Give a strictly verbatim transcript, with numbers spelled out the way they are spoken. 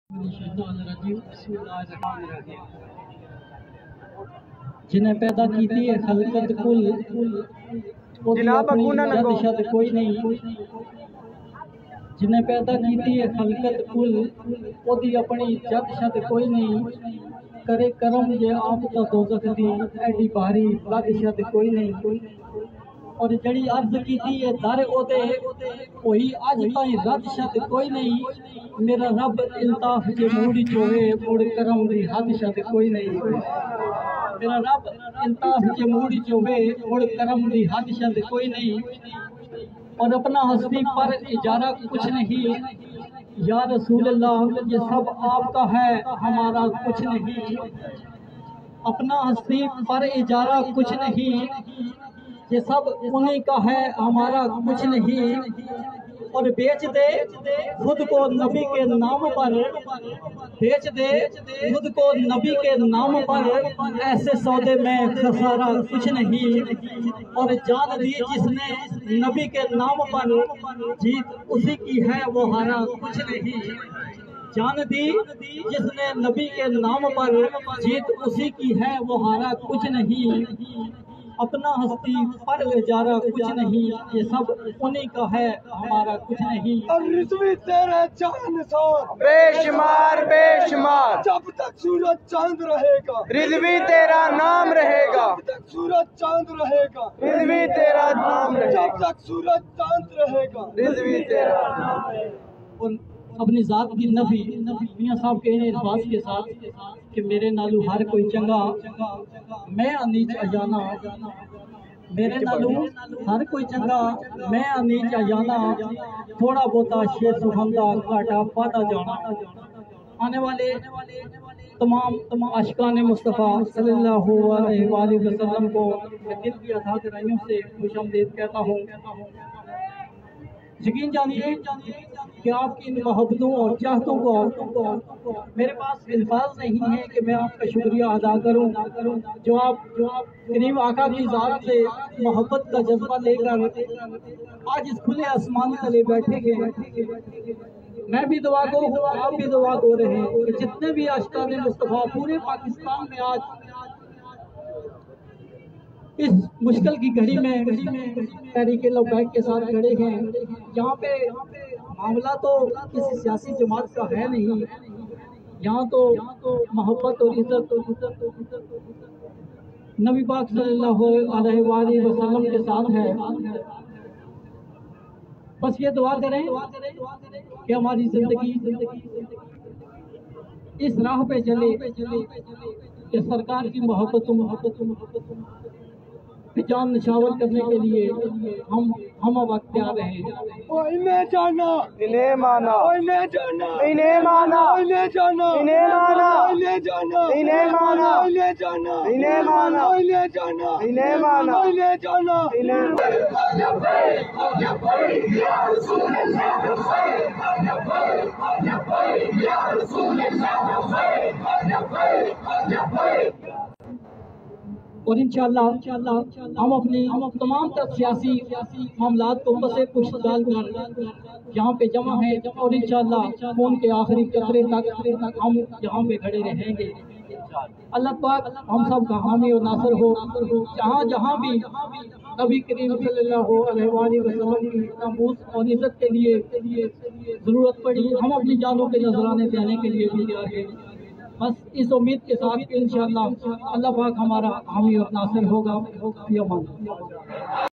جنہیں پیدا کیتی ہے خلقت کل جناب اپنی اگوں نہ جد لگو شد کوئی نہیں جنہیں پیدا کیتی ہے خلقت کل اودی اپنی جد شد کوئی نہیں کرے کرم جے آپ تا دوزخ دی ایڈی بھاری لد شد کوئی نہیں اور جڑی عرض کیتی ہے در او دے کوئی اج تائیں رد شد کوئی نہیں میرا رب الطاف جے موڑی چوے موڑ کرم دی حد شد کوئی نہیں میرا رب الطاف جے موڑی چوے موڑ کرم دی حد شد کوئی نہیں اور اپنا ہستی پر اجارہ کچھ نہیں یا رسول اللہ یہ سب آپ کا ہے ہمارا کچھ نہیں اپنا ہستی پر اجارہ کچھ نہیں یہ سب انہی کا ہے ہمارا کچھ نہیں اور بیچ دے خود کو نبی کے نام پر بیچ دے خود کو نبی کے نام پر ایسے سودے میں خسارہ کچھ نہیں اور جان دی جس نے نبی کے نام پر جیت اسی کی ہے وہ ہارا کچھ نہیں جان دی جس نے نبی کے نام پر جیت اسی کی ہے وہ ہارا کچھ نہیں اپنا ہستی پر اجارہ کچھ نہیں یہ سب انہی کا ہے ہمارا کچھ نہیں اور رضوی تیرے چاند سور بے شمار بے شمار جب تک سورج چاند رہے گا رضوی تیرا نام رہے گا جب تک سورج چاند رہے گا رضوی تیرا نام رہے گا جب تک سورج چاند رہے گا رضوی تیرا نام رہے گا اپنی ذات کی نفی میاں صاحب کہنے اس بات کے ساتھ کہ میرے نالو ہر کوئی چنگا میں انیچ اجانا میرے نالو ہر کوئی چنگا میں انیچ اجانا تھوڑا بہتا شیر سخندہ کاٹا پاتا جانا آنے والے تمام عاشقان مصطفیٰ صلی اللہ علیہ وآلہ وسلم کو میں دل کی عطا گرائیوں سے خوش آمدید کہتا ہوں یقین جانیے کہ آپ کی ان محبتوں اور چاہتوں کو میرے پاس الفاظ نہیں ہے کہ میں آپ کا شکریہ ادا کروں جو آپ کریم آقا کی ذات سے محبت کا جذبہ لے کر آج اس کھلے آسمان تلے بیٹھے گئے میں بھی دعا گو ہوں آپ بھی دعا گو رہے ہیں کہ جتنے بھی عاشقان مصطفیٰ پورے پاکستان میں آج اس مشکل کی گھڑی میں تحریک لبیک کے ساتھ کھڑے ہیں یہاں پہ معاملہ تو کسی سیاسی جماعت کا ہے نہیں یہاں تو محبت اور عزت نبی پاک صلی اللہ علیہ وآلہ وسلم کے ساتھ ہے بس یہ دعا کریں کہ ہماری زندگی اس راہ پہ چلے کہ سرکار کی محبت و محبت و محبت جان نشاور کرنے کے لیے ہم ہم وقت تیار رہے انہیں جانا انہیں مانا انہیں جانا انہیں مانا انہیں جانا انہیں مانا انہیں جانا انہیں مانا انہیں جانا انہیں مانا انہیں جانا انہیں مانا انہیں جانا اور انشاءاللہ ہم اپنی تمام تر سیاسی معاملات کو بس ایک کچھ ڈال کر یہاں پہ جمع ہیں اور انشاءاللہ خون کے آخری قطرے تک ہم یہاں پہ کھڑے رہیں گے اللہ پاک ہم سب کا حامی اور ناصر ہو جہاں جہاں بھی نبی کریم صلی اللہ علیہ وآلہ وسلم کی ناموس اور عزت کے لیے ضرورت پڑی ہم اپنی جانوں کے نذرانے دینے کے لیے بھی تیار ہیں بس اس امید کے ساتھ کہ انشاءاللہ اللہ پاک ہمارا حامی اور ناصر ہوگا